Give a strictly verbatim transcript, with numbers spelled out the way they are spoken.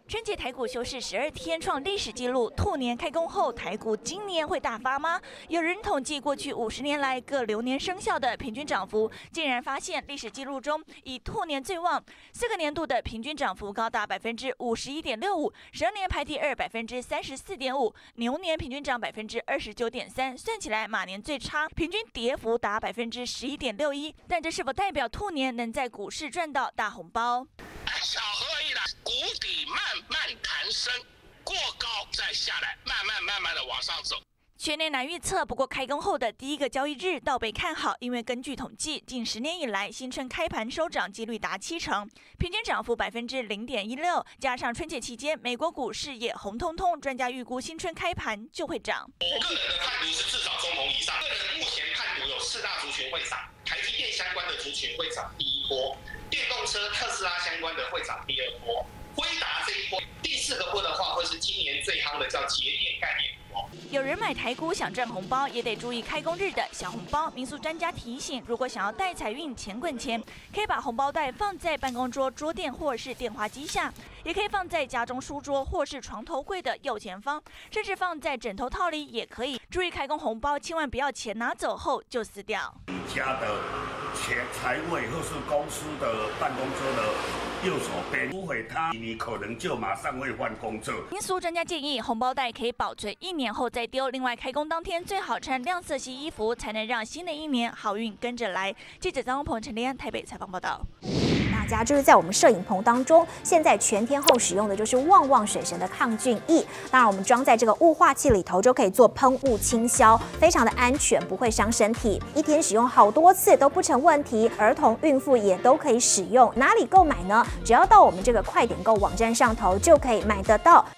春节台股休市十二天，创历史纪录。兔年开工后，台股今年会大发吗？有人统计过去五十年来各流年生肖的平均涨幅，竟然发现历史纪录中以兔年最旺，四个年度的平均涨幅高达百分之五十一点六五，蛇年排第二，百分之三十四点五，牛年平均涨百分之二十九点三，算起来马年最差，平均跌幅达百分之十一点六一。但这是否代表兔年能在股市赚到大红包？ 小河一来，谷底慢慢弹升，过高再下来，慢慢慢慢的往上走。 全年难预测，不过开工后的第一个交易日倒被看好，因为根据统计，近十年以来新春开盘收涨几率达七成，平均涨幅百分之零点一六，加上春节期间美国股市也红彤彤，专家预估新春开盘就会涨。 个人的判读是至少中红以上，个人目前判读有四大族群会涨，台积电相关的族群会涨第一波，电动车特斯拉相关的会涨第二波，辉达这一波，第四个波的话会是今年最夯的叫节电概念股。 有人买台股想赚红包，也得注意开工日的小红包。民俗专家提醒，如果想要带财运、钱滚钱，可以把红包袋放在办公桌、桌垫或是电话机下，也可以放在家中书桌或是床头柜的右前方，甚至放在枕头套里也可以。注意开工红包，千万不要钱拿走后就撕掉。 你家的钱财位或是公司的办公桌的右手边不回它，你可能就马上会换工作。 民俗专家建议，红包袋可以保存一年后再丢。另外，开工当天最好穿亮色系衣服，才能让新的一年好运跟着来。记者张宏鹏、陈立安台北采访报道。 大家就是在我们摄影棚当中，现在全天候使用的就是旺旺水神的抗菌液。当然，我们装在这个雾化器里头，就可以做喷雾清消，非常的安全，不会伤身体。一天使用好多次都不成问题，儿童、孕妇也都可以使用。哪里购买呢？只要到我们这个快点购网站上头就可以买得到。